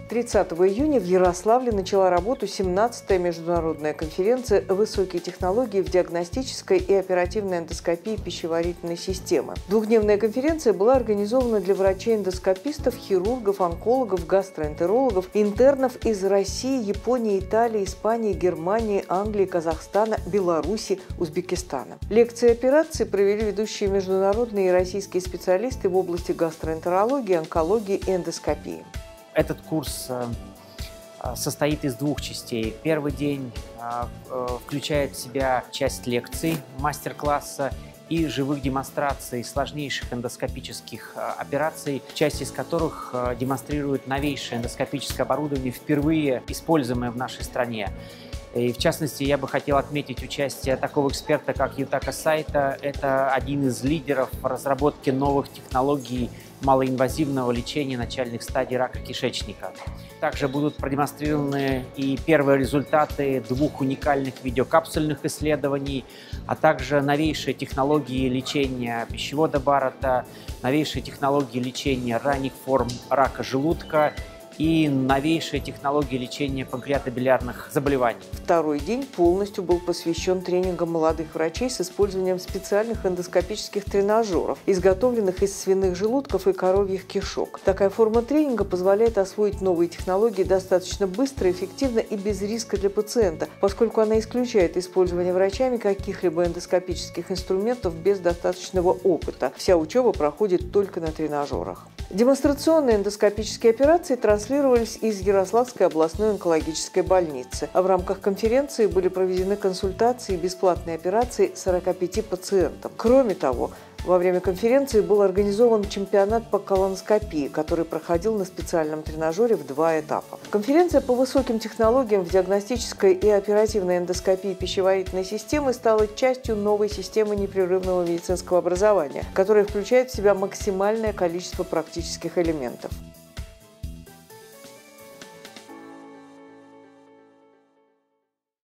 30 июня в Ярославле начала работу 17-я международная конференция «Высокие технологии в диагностической и оперативной эндоскопии пищеварительной системы». Двухдневная конференция была организована для врачей-эндоскопистов, хирургов, онкологов, гастроэнтерологов, интернов из России, Японии, Италии, Испании, Германии, Англии, Казахстана, Беларуси, Узбекистана. Лекции и операции провели ведущие международные и российские специалисты в области гастроэнтерологии, онкологии и эндоскопии. Этот курс состоит из двух частей. Первый день включает в себя часть лекций, мастер-класса и живых демонстраций сложнейших эндоскопических операций, часть из которых демонстрирует новейшее эндоскопическое оборудование, впервые используемое в нашей стране. И в частности, я бы хотел отметить участие такого эксперта, как Ютака Сайта. Это один из лидеров в разработке новых технологий малоинвазивного лечения начальных стадий рака кишечника. Также будут продемонстрированы и первые результаты двух уникальных видеокапсульных исследований, а также новейшие технологии лечения пищевода Баррета, новейшие технологии лечения ранних форм рака желудка и новейшие технологии лечения панкреатобилиарных заболеваний. Второй день полностью был посвящен тренингам молодых врачей с использованием специальных эндоскопических тренажеров, изготовленных из свиных желудков и коровьих кишок. Такая форма тренинга позволяет освоить новые технологии достаточно быстро, эффективно и без риска для пациента, поскольку она исключает использование врачами каких-либо эндоскопических инструментов без достаточного опыта. Вся учеба проходит только на тренажерах. Демонстрационные эндоскопические операции транслировались из Ярославской областной онкологической больницы. А в рамках конференции были проведены консультации и бесплатные операции 45 пациентам. Кроме того, во время конференции был организован чемпионат по колоноскопии, который проходил на специальном тренажере в 2 этапа. Конференция по высоким технологиям в диагностической и оперативной эндоскопии пищеварительной системы стала частью новой системы непрерывного медицинского образования, которая включает в себя максимальное количество практических элементов.